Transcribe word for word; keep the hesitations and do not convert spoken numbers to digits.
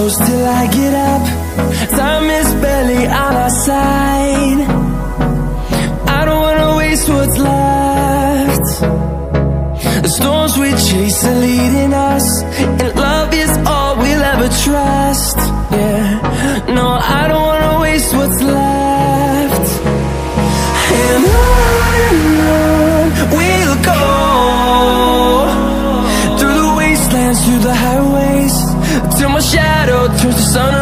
close till I get up. Time is barely on our side. I don't wanna waste what's left. The storms we chase are leading us, and love is all we'll ever trust. Yeah, no, I don't wanna waste what's left. And on and on we'll go, through the wastelands, through the highways, till my shadow turns to sun